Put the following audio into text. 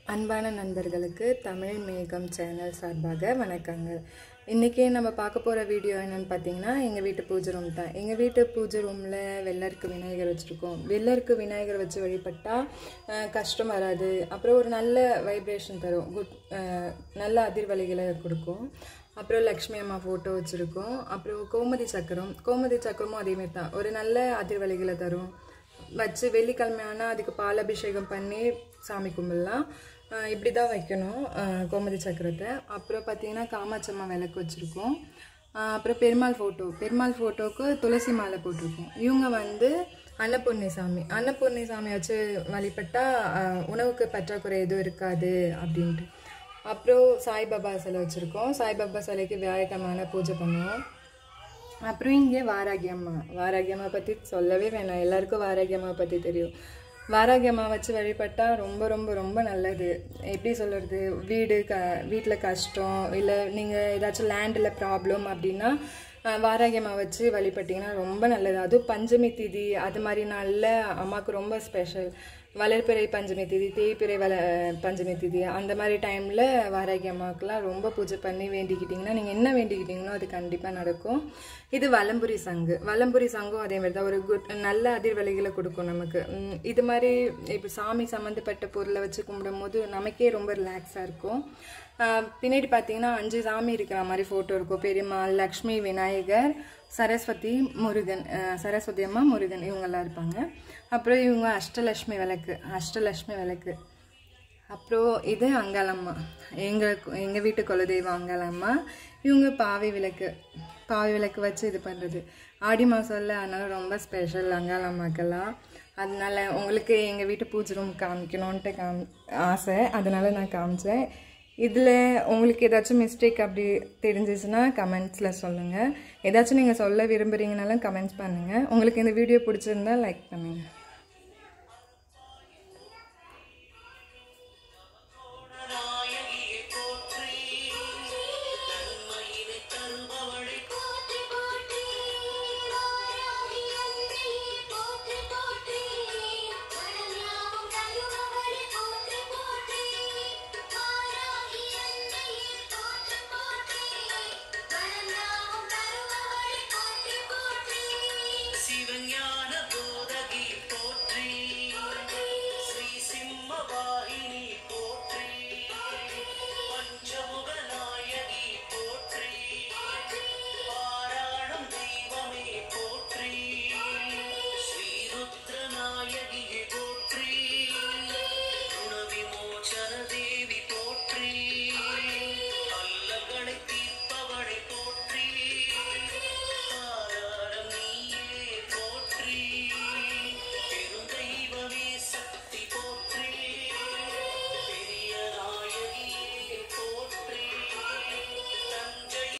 அன்பான நண்பர்களுக்கு தமிழ் மேகம் சேனல் சார்பாக வணக்கங்கள். இன்றைக்கி நம்ம பார்க்க போகிற வீடியோ என்னென்னு பார்த்தீங்கன்னா, எங்கள் வீட்டு பூஜை ரூம் தான். எங்கள் வீட்டு பூஜை ரூமில் வெள்ளருக்கு விநாயகர் வச்சுருக்கோம். வெள்ளருக்கு விநாயகர் வச்சு வழிபட்டால் கஷ்டம் வராது, அப்புறம் ஒரு நல்ல வைப்ரேஷன் தரும், நல்ல அதிர்வலைகளை கொடுக்கும். அப்புறம் லக்ஷ்மி அம்மா ஃபோட்டோ வச்சுருக்கோம். அப்புறம் கோமதி சக்கரமும் அதேமாரி தான், ஒரு நல்ல அதிர்வலைகளை தரும். வச்சு வெள்ளிக்கிழமை ஆனால் அதுக்கு பால் அபிஷேகம் பண்ணி சாமி கும்பிடலாம். இப்படி தான் வைக்கணும் கோமதி சக்கரத்தை. அப்புறம் பார்த்திங்கன்னா காமாட்சி அம்மா விளக்கு வச்சுருக்கோம். அப்புறம் பெருமாள் ஃபோட்டோவுக்கு துளசி மாலை போட்டிருக்கோம். இவங்க வந்து அன்னபூர்ணி சாமி வச்சு வழிபட்டால் உணவுக்கு பற்றாக்குறை எதுவும் இருக்காது அப்படின்ட்டு. அப்புறம் சாய்பாபா சிலை வச்சுருக்கோம். சாய்பாபா சிலைக்கு வியாழக்கிழமை பூஜை பண்ணுவோம். அப்புறம் இங்கே வாராகி அம்மா பற்றி சொல்லவே வேணாம், எல்லாருக்கும் வாராகி அம்மா பற்றி தெரியும். வாராகி அம்மா வச்சு வழிபட்டால் ரொம்ப ரொம்ப ரொம்ப நல்லது. எப்படி சொல்கிறது, வீட்டில் கஷ்டம் இல்லை நீங்கள் ஏதாச்சும் லேண்டில் ப்ராப்ளம் அப்படின்னா வாராகி அம்மா வச்சு வழிபட்டிங்கன்னா ரொம்ப நல்லது. அதுவும் பஞ்சமி திதி அது மாதிரி நாளில் அம்மாவுக்கு ரொம்ப ஸ்பெஷல். வளர்பிறை பஞ்சமி திதி, தேய்பிறை பஞ்சமி திதி அந்த மாதிரி டைமில் வாராகி அம்மாவுக்குலாம் ரொம்ப பூஜை பண்ணி வேண்டிக்கிட்டிங்கன்னா, நீங்கள் என்ன வேண்டிக்கிட்டிங்களோ அது கண்டிப்பாக நடக்கும். இது வலம்புரி சங்கும் அதே மாதிரி தான், ஒரு நல்ல அதிர்வலைகளை கொடுக்கும் நமக்கு. இது மாதிரி இப்போ சாமி சம்மந்தப்பட்ட பொருளை வச்சு கும்பிடும் போது நமக்கே ரொம்ப ரிலாக்ஸாக இருக்கும். பின்னாடி பார்த்தீங்கன்னா 5 சாமி இருக்கிற மாதிரி ஃபோட்டோ இருக்கும். பெருமாள், லக்ஷ்மி, விநாயகர், சரஸ்வதி அம்மா, முருகன் இவங்கெல்லாம் இருப்பாங்க. அப்புறம் இவங்க அஷ்டலக்ஷ்மி விளக்கு. அப்புறம் இது அங்காளம்மா, எங்கள் வீட்டு குலதெய்வம் அங்காளம்மா. இவங்க பாவை விளக்கு வச்சு இது பண்ணுறது. ஆடி மாதம்ல அதனால ரொம்ப ஸ்பெஷல் அங்காளம்மாக்கெல்லாம். அதனால உங்களுக்கு எங்கள் வீட்டு பூஜை ரூம் காமிக்கணுன்ட்டு ஆசை, அதனால நான் காமிச்சேன். இதில் உங்களுக்கு ஏதாச்சும் மிஸ்டேக் அப்படி தெரிஞ்சிச்சுன்னா கமெண்ட்ஸில் சொல்லுங்கள். ஏதாச்சும் நீங்கள் சொல்ல விரும்புகிறீங்கனாலும் கமெண்ட்ஸ் பண்ணுங்கள். உங்களுக்கு இந்த வீடியோ பிடிச்சிருந்தா லைக் பண்ணுங்கள்.